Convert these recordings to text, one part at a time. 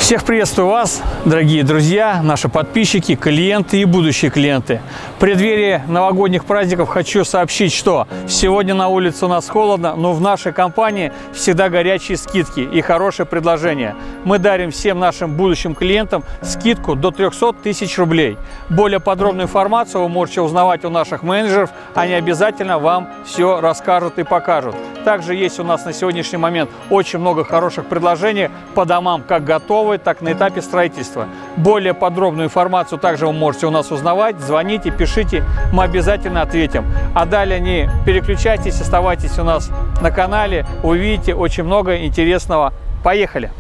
Всех приветствую вас, дорогие друзья, наши подписчики, клиенты и будущие клиенты. В преддверии новогодних праздников хочу сообщить, что сегодня на улице у нас холодно, но в нашей компании всегда горячие скидки и хорошие предложения. Мы дарим всем нашим будущим клиентам скидку до 300 тысяч рублей. Более подробную информацию вы можете узнавать у наших менеджеров, они обязательно вам все расскажут и покажут. Также есть у нас на сегодняшний момент очень много хороших предложений по домам, как готовые, так на этапе строительства. Более подробную информацию также вы можете у нас узнавать. Звоните, пишите, мы обязательно ответим. А далее не переключайтесь, оставайтесь у нас на канале, увидите очень много интересного. Поехали!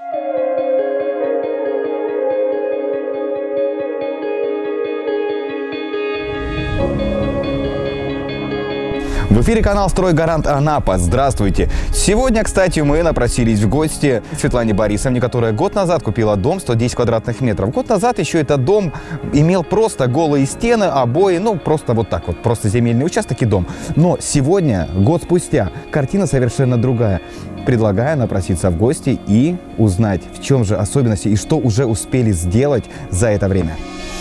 В эфире канал «Стройгарант Анапа». Здравствуйте! Сегодня, кстати, мы напросились в гости к Светлане Борисовне, которая год назад купила дом 110 квадратных метров. Год назад еще этот дом имел просто голые стены, обои, ну просто вот так вот, просто земельный участок и дом. Но сегодня, год спустя, картина совершенно другая. Предлагаю напроситься в гости и узнать, в чем же особенности и что уже успели сделать за это время.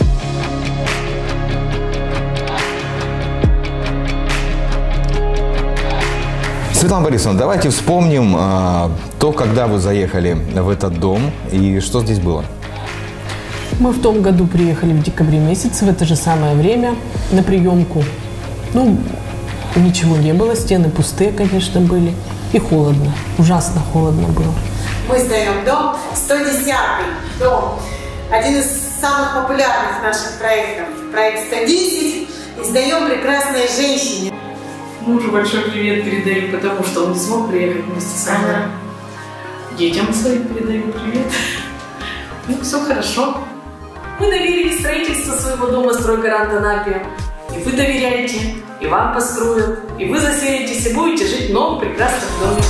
Светлана Борисовна, давайте вспомним то, когда вы заехали в этот дом и что здесь было. Мы в том году приехали в декабре месяце, в это же самое время, на приемку. Ну, ничего не было, стены пустые, конечно, были. И холодно, ужасно холодно было. Мы сдаем дом, 110-й дом, один из самых популярных наших проектов, проект 110, и сдаем прекрасной женщине. Мужу большой привет передаю, потому что он не смог приехать вместе со мной. Детям своим передаю привет. Ну, все хорошо. Мы доверили строительство своего дома «Стройгарант Анапе». И вы доверяете, и вам построят, и вы заселитесь, и будете жить в новом прекрасном доме.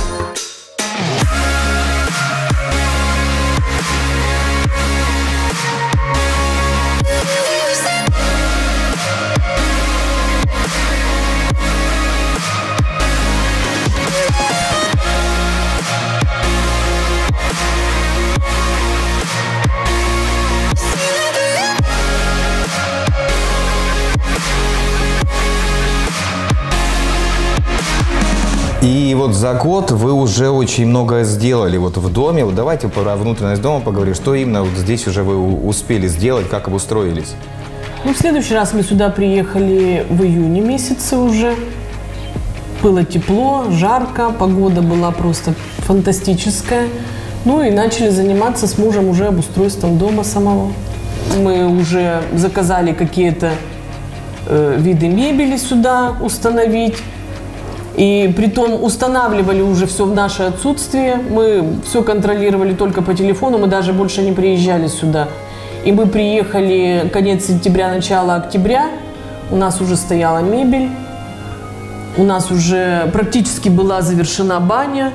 И вот за год вы уже очень многое сделали вот в доме. Вот давайте про внутренность дома поговорим. Что именно вот здесь уже вы успели сделать, как обустроились? Ну, в следующий раз мы сюда приехали в июне месяце уже. Было тепло, жарко, погода была просто фантастическая. Ну и начали заниматься с мужем уже обустройством дома самого. Мы уже заказали какие-то виды мебели сюда установить. И притом устанавливали уже все в наше отсутствие. Мы все контролировали только по телефону, мы даже больше не приезжали сюда. И мы приехали конец сентября, начало октября. У нас уже стояла мебель. У нас уже практически была завершена баня.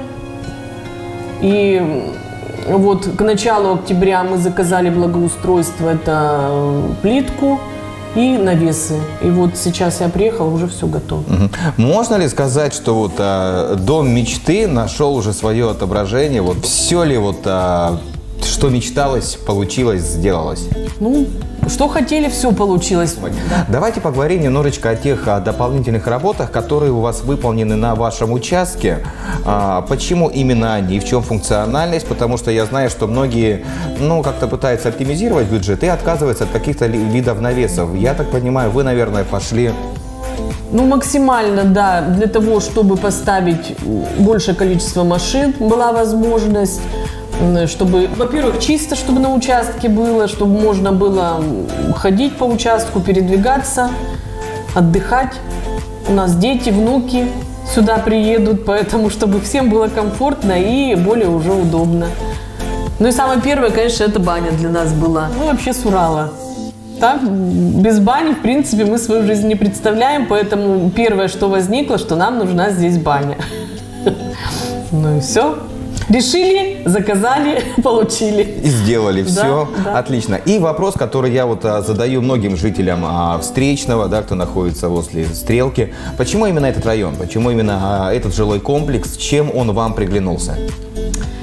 И вот к началу октября мы заказали благоустройство, это плитку и навесы. И вот сейчас я приехала, уже все готово. Можно ли сказать, что вот дом мечты нашел уже свое отображение? Вот все ли вот, что мечталось, получилось, сделалось? Ну, что хотели, все получилось. Да. Давайте поговорим немножечко о тех дополнительных работах, которые у вас выполнены на вашем участке. Почему именно они, в чем функциональность? Потому что я знаю, что многие, ну, как-то пытаются оптимизировать бюджет и отказываются от каких-то видов навесов. Я так понимаю, вы, наверное, пошли... Ну, максимально, да, для того, чтобы поставить большее количество машин, была возможность, чтобы, во-первых, чисто, чтобы на участке было, чтобы можно было ходить по участку, передвигаться, отдыхать. У нас дети, внуки сюда приедут, поэтому, чтобы всем было комфортно и более уже удобно. Ну и самое первое, конечно, это баня для нас была. Ну, вообще с Урала. Так, без бани, в принципе, мы свою жизнь не представляем, поэтому первое, что возникло, что нам нужна здесь баня. Ну и все. Решили, заказали, получили. И сделали все. Да. Отлично. И вопрос, который я вот задаю многим жителям Встречного, да, кто находится возле Стрелки. Почему именно этот район? Почему именно этот жилой комплекс? Чем он вам приглянулся?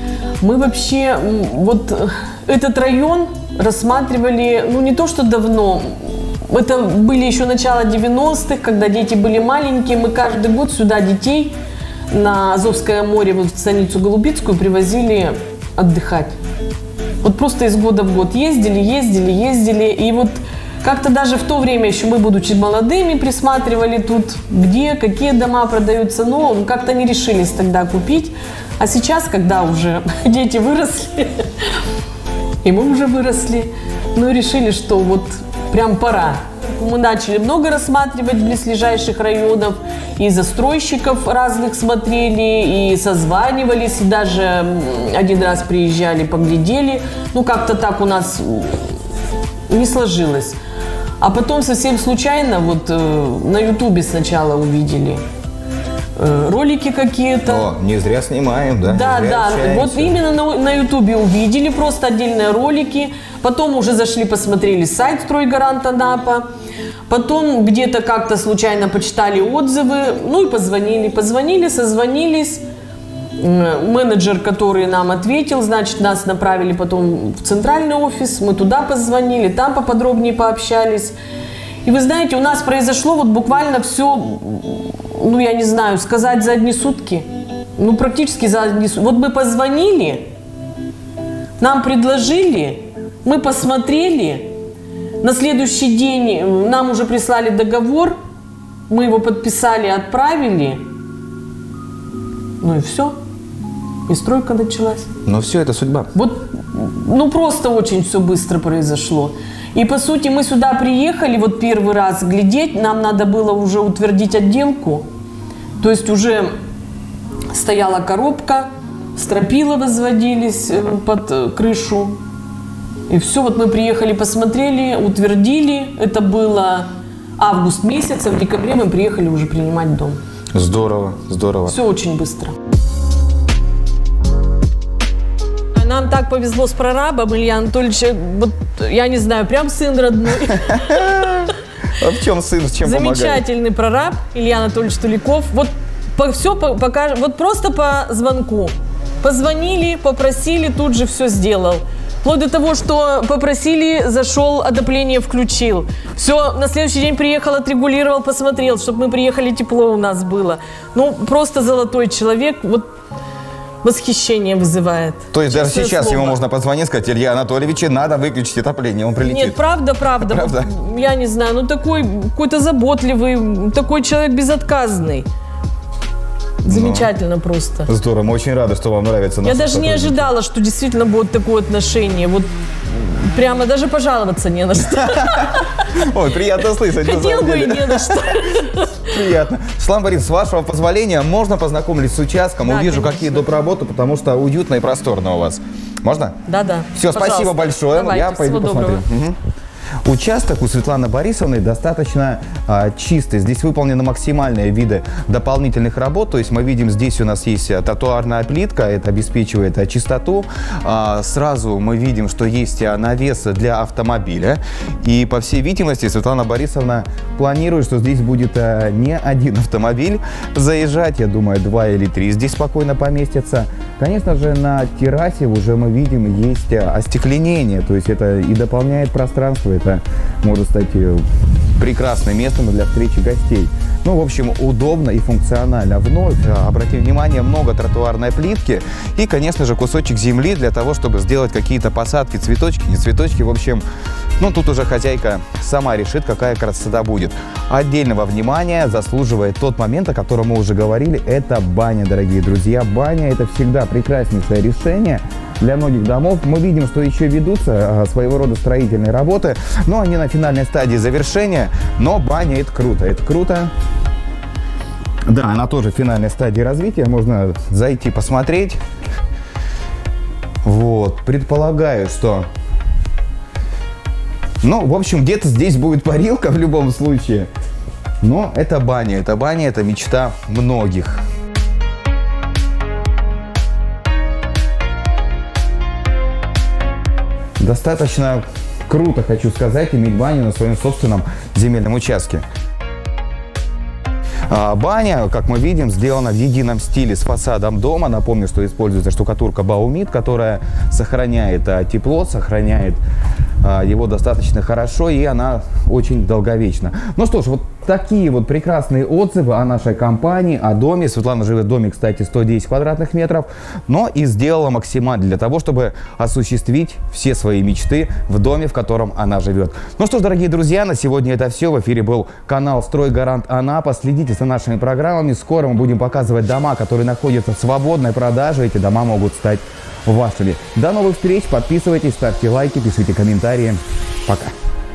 Мы вообще вот этот район рассматривали, ну не то что давно, это были еще начало 90-х, когда дети были маленькие. Мы каждый год сюда детей на Азовское море, вот в станицу Голубицкую привозили отдыхать. Вот просто из года в год ездили. И вот как-то даже в то время еще мы, будучи молодыми, присматривали тут, где, какие дома продаются. Но как-то не решились тогда купить. А сейчас, когда уже дети выросли, и мы уже выросли, ну и решили, что вот прям пора. Мы начали много рассматривать близлежащих районов, и застройщиков разных смотрели, и созванивались, и даже один раз приезжали, поглядели. Ну, как-то так у нас не сложилось. А потом совсем случайно вот на Ютубе сначала увидели ролики какие-то. О, не зря снимаем, да? Да, вот именно на Ютубе увидели просто отдельные ролики. Потом уже зашли, посмотрели сайт «Стройгарант Анапа». Потом где-то как-то случайно почитали отзывы. Ну и позвонили, созвонились. Менеджер, который нам ответил, значит, нас направили потом в центральный офис. Мы туда позвонили, там поподробнее пообщались. И вы знаете, у нас произошло вот буквально все, ну я не знаю, сказать за одни сутки. Ну практически за одни сутки. Вот мы позвонили, нам предложили, мы посмотрели. На следующий день нам уже прислали договор, мы его подписали, отправили. Ну и все. И стройка началась. Но все это судьба. Вот, ну просто очень все быстро произошло. И по сути мы сюда приехали вот первый раз глядеть, нам надо было уже утвердить отделку. То есть уже стояла коробка, стропила возводились под крышу. И все, вот мы приехали, посмотрели, утвердили. Это было август месяц, а в декабре мы приехали уже принимать дом. Здорово, здорово. Все очень быстро. Нам так повезло с прорабом, Илья Анатольевич, вот, я не знаю, прям сын родной. А в чем сын, с чем помогает? Замечательный прораб Илья Анатольевич Туликов. Вот все покажет, вот просто по звонку. Позвонили, попросили, тут же все сделал. Вплоть до того, что попросили, зашел, отопление включил. Все, на следующий день приехал, отрегулировал, посмотрел, чтобы мы приехали, тепло у нас было. Ну, просто золотой человек, вот восхищение вызывает. То есть даже Честное сейчас слово. ему можно позвонить, сказать: Илья Анатольевич, надо выключить отопление, он прилетит. Нет, правда. Правда? Я не знаю, ну такой какой-то заботливый, такой человек безотказный. Замечательно просто. Здорово, мы очень рады, что вам нравится наше Я даже не сотрудничество. ожидала, что действительно будет такое отношение. Вот прямо даже пожаловаться не на что. Ой, приятно слышать. на Хотел самом бы и деле. не на что. Приятно. Светлана Борисовна, с вашего позволения можно познакомиться с участком, Да, увижу, конечно. какие доп. Работы, потому что уютно и просторно у вас. Можно? Да. Все, спасибо Пожалуйста. большое. Давайте, Я пойду всего посмотрю. доброго. Мгм. Участок у Светланы Борисовны достаточно чистый. Здесь выполнены максимальные виды дополнительных работ. То есть мы видим, здесь у нас есть тротуарная плитка, это обеспечивает чистоту. Сразу мы видим, что есть навес для автомобиля. И по всей видимости Светлана Борисовна планирует, что здесь будет не один автомобиль заезжать. Я думаю, 2 или 3 здесь спокойно поместятся. Конечно же, на террасе уже мы видим, есть остекленение. То есть это и дополняет пространство. Это может стать прекрасным местом для встречи гостей. Ну, в общем, удобно и функционально. Вновь, обратим внимание, много тротуарной плитки и, конечно же, кусочек земли для того, чтобы сделать какие-то посадки, цветочки, не цветочки. В общем, ну, тут уже хозяйка сама решит, какая красота будет. Отдельного внимания заслуживает тот момент, о котором мы уже говорили, это баня, дорогие друзья. Баня – это всегда прекраснейшее решение для многих домов. Мы видим, что еще ведутся своего рода строительные работы, но они на финальной стадии завершения. Но баня – это круто, это круто. Да, она тоже в финальной стадии развития, можно зайти посмотреть. Вот, предполагаю, что... Ну, в общем, где-то здесь будет парилка в любом случае. Но это баня, это мечта многих. Достаточно круто, хочу сказать, иметь баню на своем собственном земельном участке. Баня, как мы видим, сделана в едином стиле с фасадом дома. Напомню, что используется штукатурка Баумит, которая сохраняет тепло, сохраняет его достаточно хорошо, и она очень долговечна. Ну что ж, вот такие вот прекрасные отзывы о нашей компании, о доме. Светлана живет в доме, кстати, 110 квадратных метров, но и сделала максимально для того, чтобы осуществить все свои мечты в доме, в котором она живет. Ну что ж, дорогие друзья, на сегодня это все. В эфире был канал «Стройгарант Анапа». Следите за нашими программами. Скоро мы будем показывать дома, которые находятся в свободной продаже. Эти дома могут стать вашими. До новых встреч. Подписывайтесь, ставьте лайки, пишите комментарии. Пока.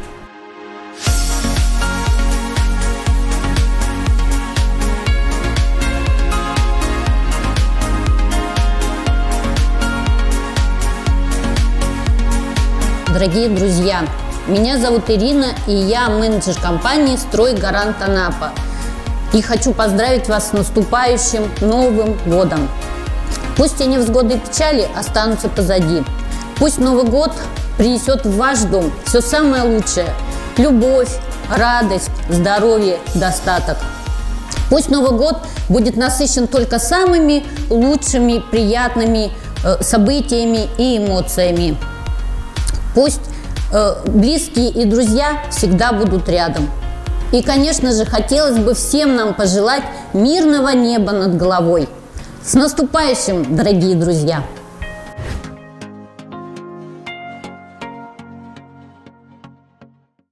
Дорогие друзья, меня зовут Ирина, и я менеджер компании «Стройгарант Анапа». И хочу поздравить вас с наступающим Новым годом. Пусть все невзгоды и печали останутся позади. Пусть Новый год принесет в ваш дом все самое лучшее – любовь, радость, здоровье, достаток. Пусть Новый год будет насыщен только самыми лучшими, приятными событиями и эмоциями. Пусть близкие и друзья всегда будут рядом. И, конечно же, хотелось бы всем нам пожелать мирного неба над головой. С наступающим, дорогие друзья!